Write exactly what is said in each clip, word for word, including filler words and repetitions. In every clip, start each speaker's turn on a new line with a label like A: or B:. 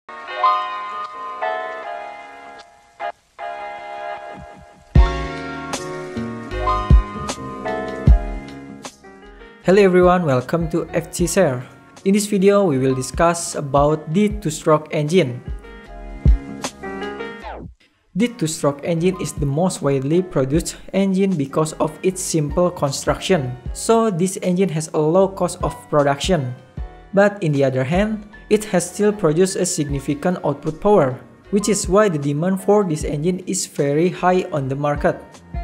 A: Hello everyone, welcome to F T Share. In this video, we will discuss about the two-stroke engine. The two-stroke engine is the most widely produced engine because of its simple construction. So this engine has a low cost of production. But in the other hand, it has still produced a significant output power, which is why the demand for this engine is very high on the market.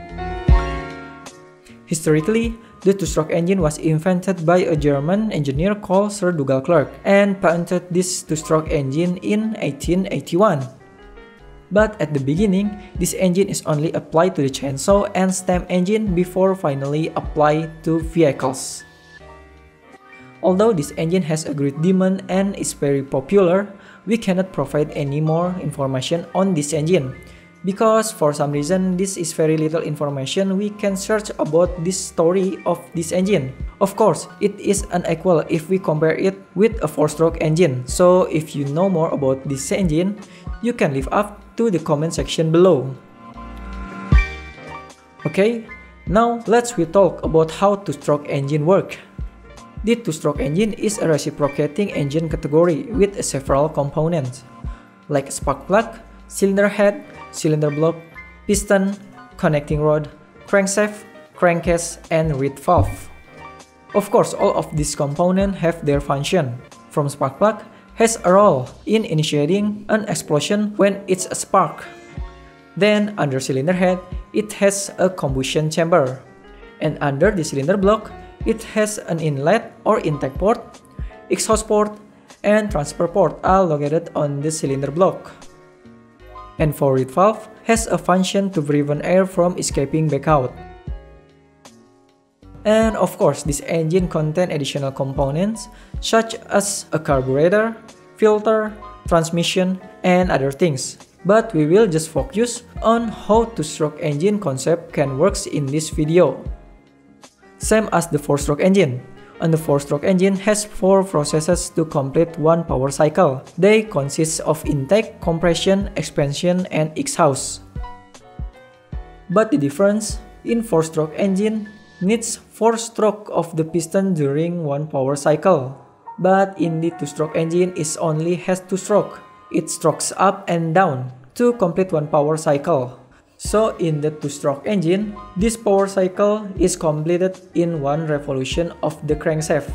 A: Historically, the two-stroke engine was invented by a German engineer called Sir Dougal Clerk and patented this two-stroke engine in eighteen eighty-one. But at the beginning, this engine is only applied to the chainsaw and stem engine before finally applied to vehicles. Although this engine has a great demand and is very popular, we cannot provide any more information on this engine. Because for some reason, this is very little information we can search about this story of this engine. Of course, it is unequal if we compare it with a four-stroke engine. So if you know more about this engine, you can leave up to the comment section below. Okay, now let's we talk about how two-stroke engine work. The two-stroke engine is a reciprocating engine category with several components, like spark plug, cylinder head, cylinder block, piston, connecting rod, crankshaft, crankcase, and reed valve. Of course, all of these components have their function. From spark plug has a role in initiating an explosion when it's a spark. Then under cylinder head, it has a combustion chamber. And under the cylinder block, it has an inlet or intake port, exhaust port, and transfer port are located on the cylinder block. And for reed valve has a function to prevent air from escaping back out. And of course, this engine contains additional components such as a carburetor, filter, transmission, and other things. But we will just focus on how two-stroke engine concept can work in this video. Same as the four-stroke engine. And the four-stroke engine has four processes to complete one power cycle. They consist of intake, compression, expansion, and exhaust. But the difference in four-stroke engine needs four strokes of the piston during one power cycle. But in the two-stroke engine, it only has two strokes. It strokes up and down to complete one power cycle. So in the two-stroke engine, this power cycle is completed in one revolution of the crankshaft.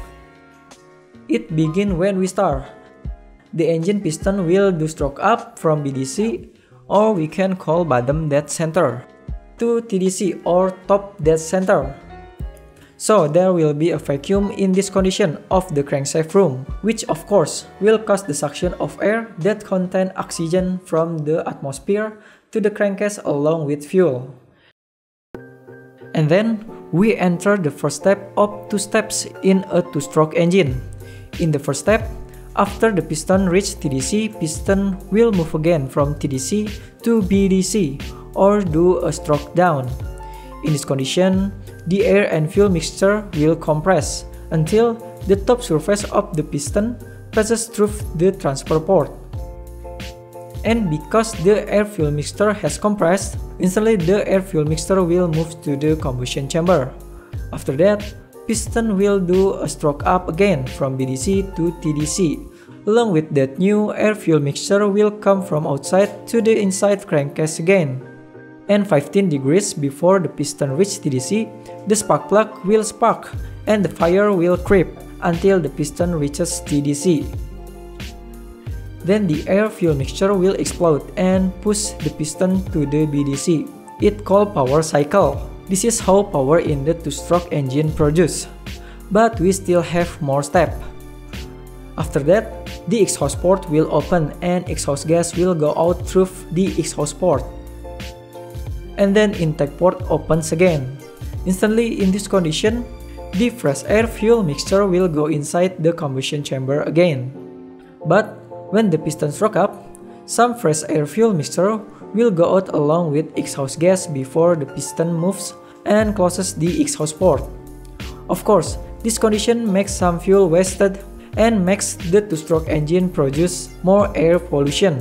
A: It begins when we start. The engine piston will do stroke up from B D C, or we can call bottom dead center, to T D C or top dead center. So there will be a vacuum in this condition of the crankshaft room, which of course will cause the suction of air that contain oxygen from the atmosphere to the crankcase along with fuel. And then we enter the first step of two steps in a two-stroke engine. In the first step, after the piston reaches T D C, piston will move again from T D C to B D C or do a stroke down. In this condition, the air and fuel mixture will compress until the top surface of the piston passes through the transfer port. And because the air-fuel mixture has compressed, instantly the air-fuel mixture will move to the combustion chamber. After that, piston will do a stroke up again from B D C to T D C. Along with that, new air-fuel mixture will come from outside to the inside crankcase again. And fifteen degrees before the piston reaches T D C, the spark plug will spark and the fire will creep until the piston reaches T D C. Then the air-fuel mixture will explode and push the piston to the B D C. It's called power cycle. This is how power in the two-stroke engine produced. But we still have more steps. After that, the exhaust port will open and exhaust gas will go out through the exhaust port. And then intake port opens again. Instantly in this condition, the fresh air fuel mixture will go inside the combustion chamber again. But when the piston stroke up, some fresh air fuel mixture will go out along with exhaust gas before the piston moves and closes the exhaust port. Of course, this condition makes some fuel wasted and makes the two-stroke engine produce more air pollution.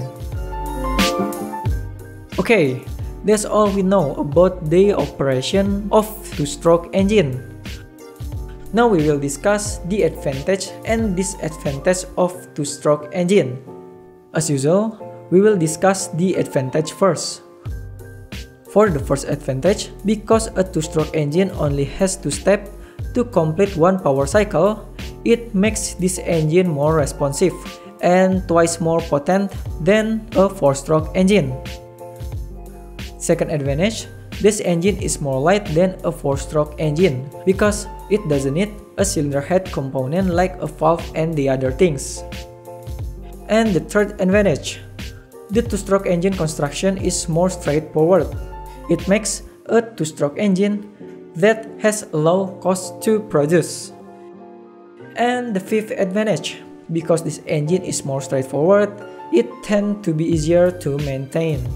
A: Okay, that's all we know about the operation of two-stroke engine. Now we will discuss the advantage and disadvantage of two-stroke engine. As usual, we will discuss the advantage first. For the first advantage, because a two-stroke engine only has two steps to complete one power cycle, it makes this engine more responsive and twice more potent than a four-stroke engine. Second advantage, this engine is more light than a four-stroke engine because it doesn't need a cylinder head component like a valve and the other things. And the third advantage, the two-stroke engine construction is more straightforward. It makes a two-stroke engine that has a low cost to produce. And the fifth advantage, because this engine is more straightforward, it tends to be easier to maintain.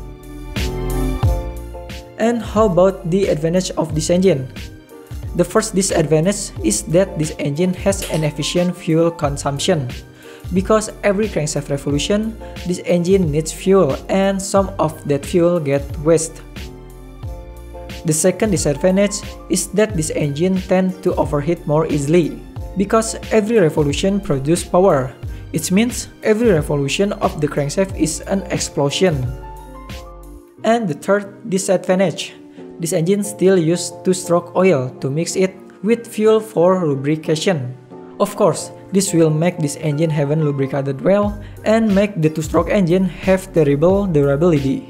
A: And how about the advantage of this engine? The first disadvantage is that this engine has an efficient fuel consumption. Because every crankshaft revolution, this engine needs fuel and some of that fuel gets wasted. The second disadvantage is that this engine tends to overheat more easily. Because every revolution produces power, it means every revolution of the crankshaft is an explosion. And the third disadvantage, this engine still uses two-stroke oil to mix it with fuel for lubrication. Of course, this will make this engine haven't lubricated well and make the two-stroke engine have terrible durability.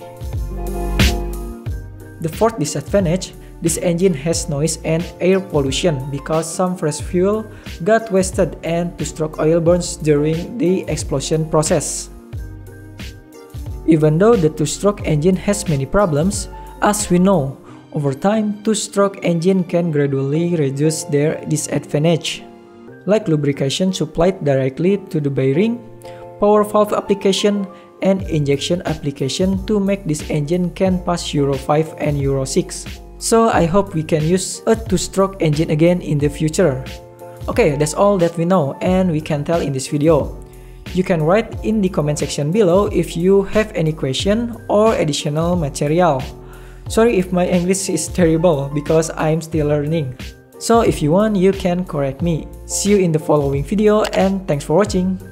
A: The fourth disadvantage, this engine has noise and air pollution because some fresh fuel got wasted and two-stroke oil burns during the explosion process. Even though the two-stroke engine has many problems, as we know, over time, two-stroke engine can gradually reduce their disadvantage, like lubrication supplied directly to the bearing, power valve application, and injection application to make this engine can pass Euro five and Euro six. So I hope we can use a two-stroke engine again in the future. Okay, that's all that we know and we can tell in this video. You can write in the comment section below if you have any question or additional material. Sorry if my English is terrible because I'm still learning. So if you want, you can correct me. See you in the following video and thanks for watching.